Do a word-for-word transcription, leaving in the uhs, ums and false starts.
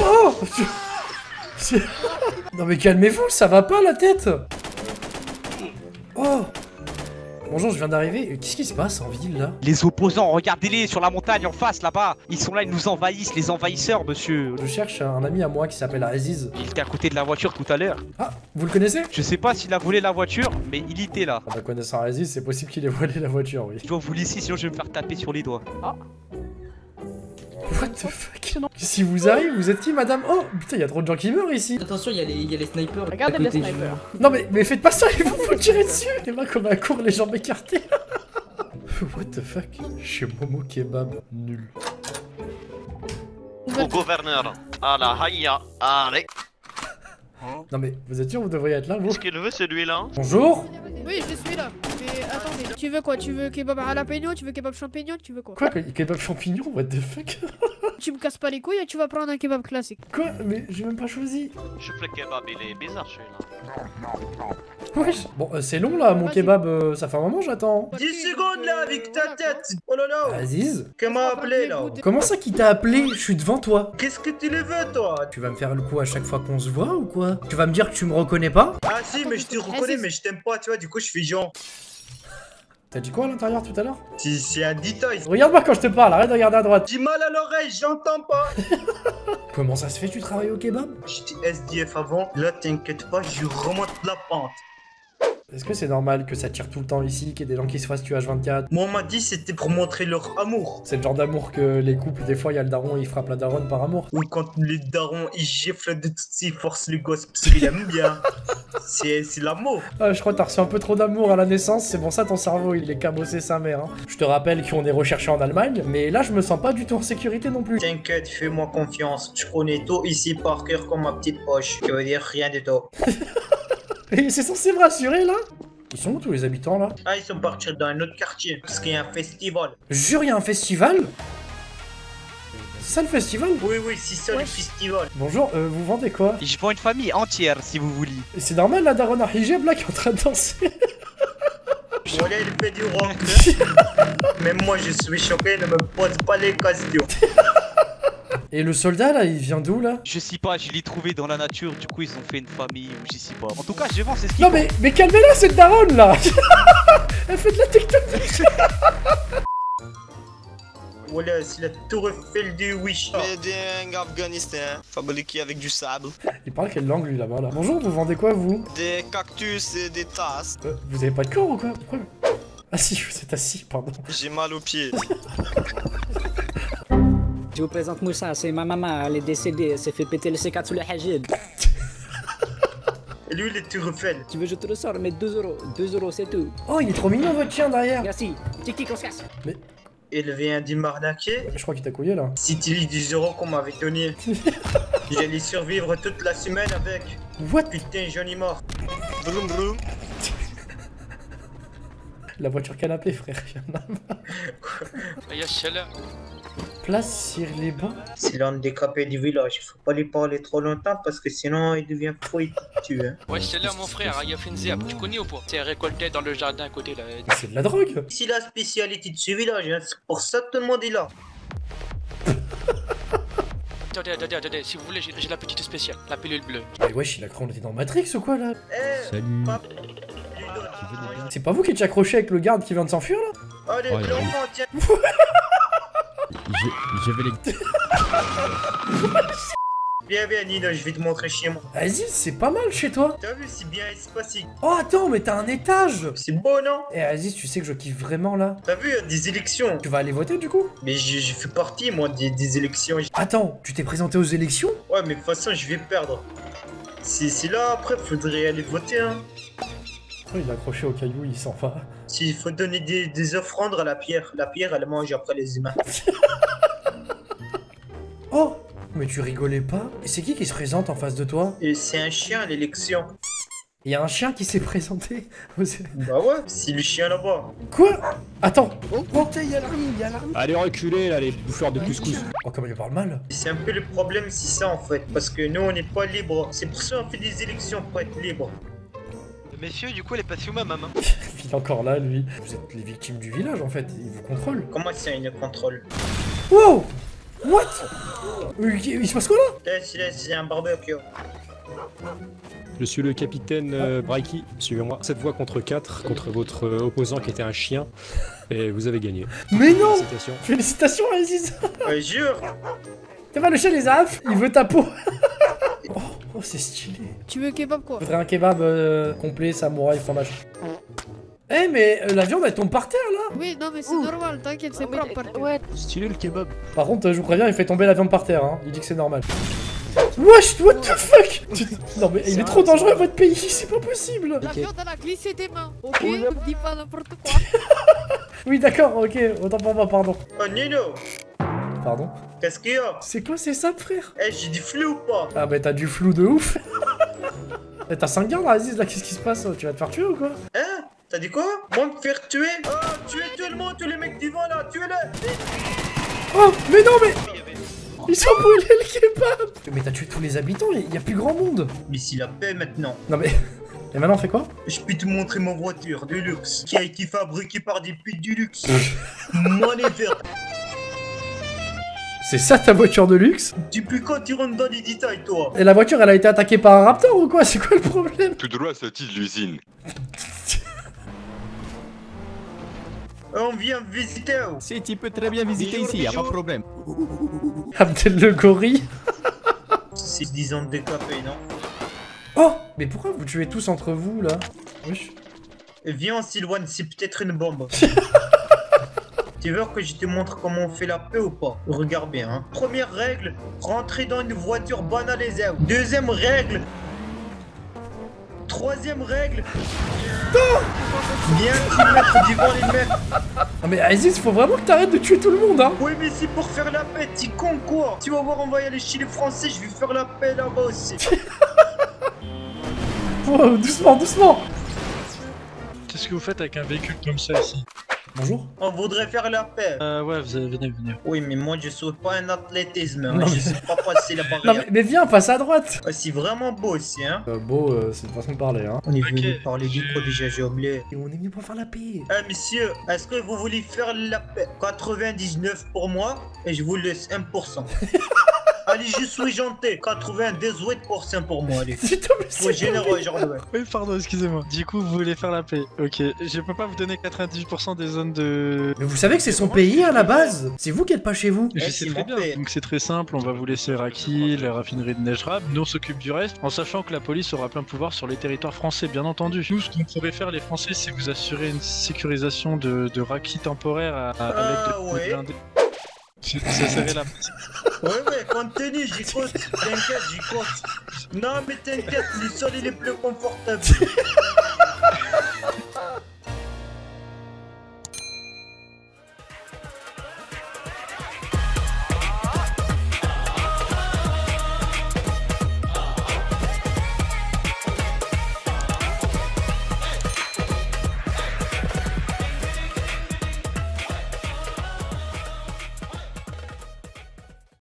Oh. Non mais calmez-vous, ça va pas la tête. Oh. Bonjour, je viens d'arriver. Qu'est-ce qui se passe en ville là? Les opposants, regardez-les sur la montagne en face là-bas. Ils sont là, ils nous envahissent, les envahisseurs, monsieur. Je cherche un ami à moi qui s'appelle Aziz. Il était à côté de la voiture tout à l'heure. Ah, vous le connaissez? Je sais pas s'il a volé la voiture, mais il était là. En connaissant Aziz, c'est possible qu'il ait volé la voiture, oui. Je dois vous laisser, sinon je vais me faire taper sur les doigts. Ah. What the fuck? Si vous arrivez, vous êtes qui, madame? Oh, putain, il y a trop de gens qui meurent ici. Attention, il y, y a les snipers. Regardez les snipers. Non mais, mais faites pas ça, ils vont vous tirer dessus. Les mains comme un court, les jambes écartées. What the fuck? Chez Momo Kebab, nul. Au gouverneur, à la haïa, allez. Non mais, vous êtes sûr, vous devriez être là, vous? Qu'est-ce qu'il veut celui-là? Bonjour. Oui, je suis là. Mais attendez, tu veux quoi? Tu veux kebab à jalapeno? Tu veux kebab champignon? Tu veux quoi? Quoi? Kebab champignon? What the fuck? Tu me casses pas les couilles et tu vas prendre un kebab classique. Quoi? Mais j'ai même pas choisi. Je fais le kebab, il est bizarre celui-là. Wesh. Bon, euh, c'est long là, mon kebab, euh, ça fait un moment j'attends. dix secondes là avec ta tête. Oh là là. Aziz? Qui m'a appelé là? Comment ça qui t'a appelé? Je suis devant toi. Qu'est-ce que tu le veux toi? Tu vas me faire le coup à chaque fois qu'on se voit ou quoi? Tu vas me dire que tu me reconnais pas? Ah si, mais je te reconnais, mais je t'aime pas, tu vois, du coup je fais genre. T'as dit quoi à l'intérieur tout à l'heure? C'est un détail. Regarde-moi quand je te parle, arrête de regarder à droite. J'ai mal à l'oreille, j'entends pas. Comment ça se fait, tu travailles au kebab? J'étais S D F avant, là t'inquiète pas, je remonte la pente. Est-ce que c'est normal que ça tire tout le temps ici, qu'il y ait des gens qui se fassent tuer H vingt-quatre? Moi on m'a dit c'était pour montrer leur amour. C'est le genre d'amour que les couples, des fois, il y a le daron, il frappe la daronne par amour. Ou quand le daron il gifle de toutes ses forces le gosse parce qu'il aime bien. C'est l'amour. Ah, je crois que t'as reçu un peu trop d'amour à la naissance, c'est pour ça ton cerveau il est cabossé sa mère. Hein. Je te rappelle qu'on est recherché en Allemagne, mais là je me sens pas du tout en sécurité non plus. T'inquiète, fais-moi confiance. Je connais tout ici par cœur comme ma petite poche. Je veux dire rien du tout. Et c'est censé me rassurer là? Ils sont où tous les habitants là? Ah, ils sont partis dans un autre quartier parce qu'il y a un festival. Jure, il y a un festival? C'est ça le festival? Oui, oui, c'est ça le festival. Bonjour, euh, vous vendez quoi? Je vends une famille entière si vous voulez. C'est normal la daronne à hijab là qui est en train de danser? Voilà, il fait du rock. Même moi je suis choqué, ne me pose pas les questions. Et le soldat là, il vient d'où là? Je sais pas, je l'ai trouvé dans la nature, du coup ils ont fait une famille ou je sais pas. En tout cas, je vends, c'est ce qu'ils Non font. mais, mais calmez-la cette daronne là. Elle fait de la tectonique. Voilà, c'est la tour Eiffel du Wish. Made in Afghanistan, fabriqué avec du sable. Il parle quelle langue lui là-bas là? Bonjour, vous vendez quoi vous? Des cactus et des tasses. euh, Vous avez pas de corps ou quoi? Pourquoi? Ah si, vous êtes assis, pardon. J'ai mal aux pieds. Je vous présente Moussa, c'est ma maman, elle est décédée, elle s'est fait péter le C quatre sous le hajib. Et lui, le tour Eiffel. Tu veux je te le sors, mais deux euros, deux euros c'est tout. Oh, il est trop mignon votre chien derrière. Merci, tic tic on se casse. Mais Il vient d'y m'arnaquer. je crois qu'il t'a couillé là. Si tu lis dix euros qu'on m'avait donné, j'allais survivre toute la semaine avec. What? Putain, j'en ai mort. Vroom vroom. La voiture canapé frère, y'en a marre. Place sur les bancs. C'est l'handicapé du village, il faut pas lui parler trop longtemps parce que sinon il devient fou et te tue. Hein. Ouais, c'est là mon frère, il a fait une zèbre, tu connais ou pas? C'est récolté dans le jardin à côté là. C'est de la drogue. C'est la spécialité de ce village, hein. C'est pour ça que tout le monde est là. Attendez, attendez, attendez, si vous voulez, j'ai la petite spéciale, la pilule bleue. Mais wesh, il a cru qu'on était dans Matrix ou quoi là? Eh, Salut. pap- C'est pas vous qui étiez accroché avec le garde qui vient de s'enfuir là? Allez, Ouais, l'enfant, tiens. J'avais les... Viens, viens, Nino, je vais te montrer chez moi. Vas-y, c'est pas mal chez toi. T'as vu, c'est bien espacé. Oh attends, mais t'as un étage. C'est beau, non? Eh Aziz, tu sais que je kiffe vraiment là. T'as vu, il y a des élections. Tu vas aller voter du coup? Mais je, je fais partie, moi, des, des élections. Attends, tu t'es présenté aux élections? Ouais, mais de toute façon, je vais perdre. Si là, après, faudrait aller voter, hein. Oh, il est accroché au caillou, il s'en va. S'il faut donner des, des offrandes à la pierre. La pierre, elle mange après les humains. Oh, mais tu rigolais pas? Et c'est qui qui se présente en face de toi? Et c'est un chien, l'élection. Il y a un chien qui s'est présenté. Bah ouais, c'est le chien là-bas. Quoi? Attends. Oh putain, y'a l'armée, y'a l'armée. Allez reculez là les bouffeurs de couscous. Oh, comme il parle mal. C'est un peu le problème, c'est ça en fait. Parce que nous, on n'est pas libre. C'est pour ça qu'on fait des élections pour être libre. Messieurs, du coup, elle est passée où ma maman? Il est encore là, lui. Vous êtes les victimes du village en fait, il vous contrôle. Comment ça, il nous contrôle? Wow! What? Il, il se passe quoi là? Laisse, laisse, c'est un barbecue. Je suis le capitaine euh, Braiki, suivez-moi. sept voix contre quatre, contre votre euh, opposant qui était un chien. Et vous avez gagné. Mais non! Félicitations. Félicitations, Aziz! Ouais, jure. T'as pas le chien les arabes? Il veut ta peau! Oh, oh c'est stylé. Tu veux kebab quoi? Je voudrais un kebab euh, complet, samouraï, fromage. Eh mais euh, la viande elle tombe par terre là! Oui, non mais c'est normal, t'inquiète, c'est propre partout. Ouais. Stylé le kebab. Par contre, euh, je vous préviens, il fait tomber la viande par terre, hein. Il dit que c'est normal. Wesh, what the fuck? Non mais il est trop dangereux votre pays, c'est pas possible! La viande elle a glissé des mains, ok? Ne me dis pas n'importe quoi. Oui d'accord, ok, autant pour moi, pardon. Oh Nino, Pardon? qu'est-ce qu'il y a? C'est quoi ces sapes frère? Eh, j'ai du flou ou pas? Ah bah t'as du flou de ouf! Eh, t'as cinq gardes Aziz là, qu'est-ce qui se passe? Tu vas te faire tuer ou quoi? Hein? T'as dit quoi? Moi me faire tuer? Oh, tuer tout le monde, tous les mecs devant là, tuez-les! Oh mais non mais! Il y avait- Ils ont brûlé le kebab! Mais t'as tué tous les habitants, il y a plus grand monde! Mais c'est la paix maintenant. Non mais... Et maintenant on fait quoi? Je peux te montrer ma voiture de luxe qui a été fabriquée par des putes du luxe. Money verte. C'est ça ta voiture de luxe? Depuis quand tu rentres dans les détails, toi? Et la voiture elle a été attaquée par un raptor ou quoi? C'est quoi le problème? Tout droit sorti de l'usine. On vient visiter où? Si, tu peux très bien visiter ici, y'a pas de problème. Abdel le gorille? C'est dix ans de décapé, non? Oh! Mais pourquoi vous tuez tous entre vous là? Wesh. Viens, on s'éloigne, c'est peut-être une bombe. Tu veux que je te montre comment on fait la paix ou pas? Regarde bien, hein. Première règle, rentrer dans une voiture banalisée. Deuxième règle. Troisième règle. Viens te mettre devant les mecs. Ah mais Aziz, faut vraiment que t'arrêtes de tuer tout le monde hein! Oui, mais c'est pour faire la paix, t'es con quoi? Tu vas voir, on va y aller chez les Français, je vais faire la paix là-bas aussi. Oh, doucement, doucement! Qu'est-ce que vous faites avec un véhicule comme ça ici? Bonjour? On voudrait faire la paix. Euh, ouais, vous allez, venez, venez. Oui, mais moi je suis pas un athlétisme, hein. Non, Je mais- sais pas passer la Non barrière. mais, mais viens, passe à droite! Ah, c'est vraiment beau ici, hein. Euh, beau, euh, c'est une façon de parler hein. On est venu Ok, parler du quoi déjà, j'ai oublié. Et on est venu pour faire la paix! Eh monsieur, est-ce que vous voulez faire la paix? quatre-vingt-dix-neuf pour moi et je vous laisse un pour cent. Allez, je suis gentil. quatre-vingt-dix-huit pour cent pour moi, allez. S'il te plaît, Sois s'il te plaît. généreux aujourd'hui. Oui, pardon, excusez-moi. Du coup, vous voulez faire la paix. Ok, je peux pas vous donner quatre-vingt-dix pour cent des zones de... Mais vous savez que c'est son pays à la base! C'est vous qui êtes pas chez vous! Je Eh, sais c'est très mon bien. père. Donc c'est très simple, on va vous laisser Raki, la raffinerie de Nejrab. Nous on s'occupe du reste, en sachant que la police aura plein pouvoir sur les territoires français, bien entendu. Nous, ce qu'on pourrait faire les Français, c'est vous assurer une sécurisation de, de Raki temporaire à, à, Ah, avec de ouais. blindés. Ça serait la... Ouais, ouais, continue, j'écoute. T'inquiète, j'écoute. Non, mais t'inquiète, le sol il est plus confortable.